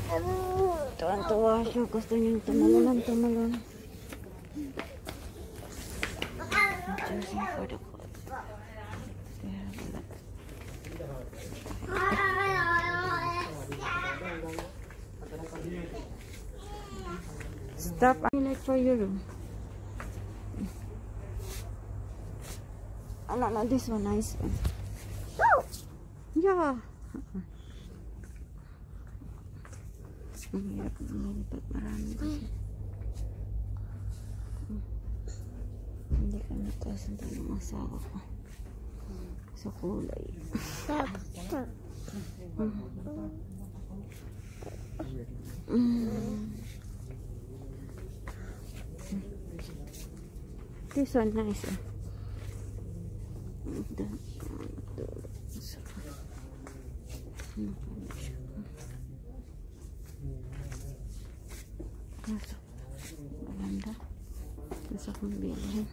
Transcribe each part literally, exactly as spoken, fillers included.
Tuwan-tuwa siya. Gusto niyang tumalon, tumalon. Choosing for the code. Stop. I like for your room. Oh, no, no, this one, nice one. Yeah. Ang hirap bumili pag marami kasi. Hindi kami kasunod ng asawa ko sa kulay. Mm. This one nice. Eh? Kaso, maganda. Gusto kong bilhin.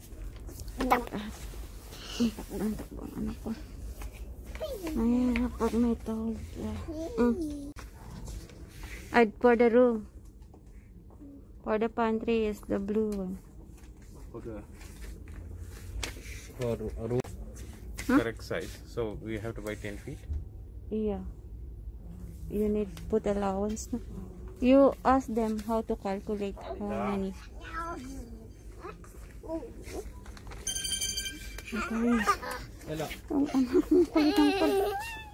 Ang takbong ano ko. Mahirap pag may tawag. Mm. I'd for the room. For the pantry is the blue one. For the for a room huh? correct size. So we have to buy ten feet. Yeah. You need to put allowance. No? You ask them how to calculate how many. Okay. Hello. Ang anak mo, kulit ang kulit.